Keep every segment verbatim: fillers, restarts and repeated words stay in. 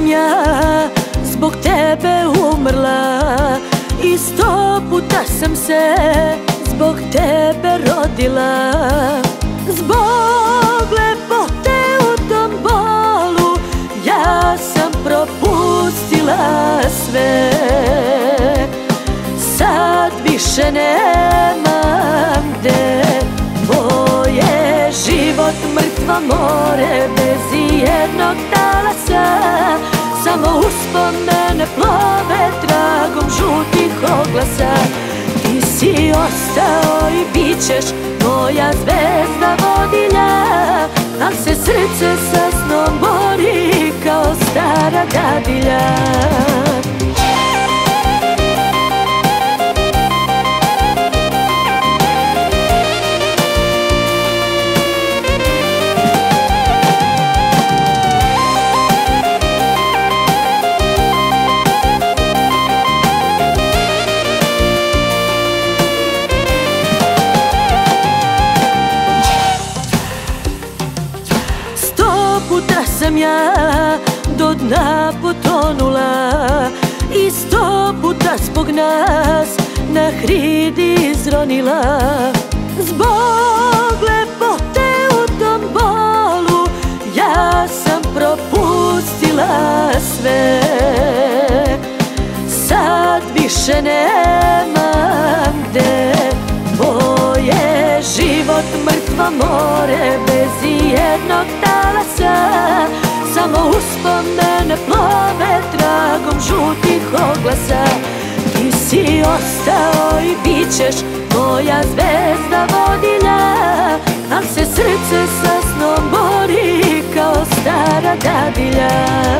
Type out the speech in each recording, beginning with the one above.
ja zbog tebe umrla i sto puta sam se zbog tebe rodila. Zbog lepote u tom bolu ja sam propustila sve. Sad više nemam gde, tvoj je život mrtvo more bez ijednog talasa. Samo uspomene plove tragom žutih oglasa. Ti si ostao i bit ćeš moja zvezda vodilja, al se srce sa snom bori kao stara dadilja. Puta sam ja do dna potonula i sto puta zbog nas na hridi izronila. Zbog lepote u tom bolu ja sam propustila sve. Sad više nemam gde, tvoj je život mrtvo more bez ijednog talasa. Samo uspomene plove tragom žutih oglasa. Ti si ostao i bit ćeš moja zvezda vodilja, al se srce sa snom bori kao stara dadilja.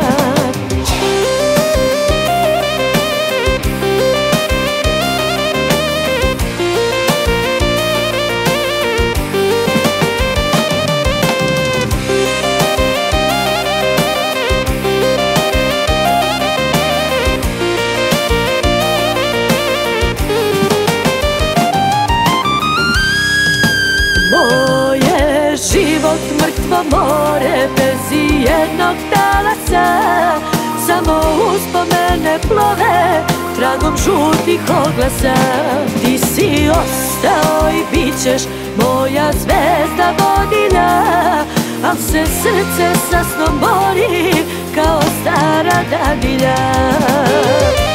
Život mrtvo more bez ijednog talasa. Samo uspomene plove tragom žutih oglasa. Ti si ostao i bit ćeš moja zvezda vodilja, al se srce sa snom bori kao stara dadilja.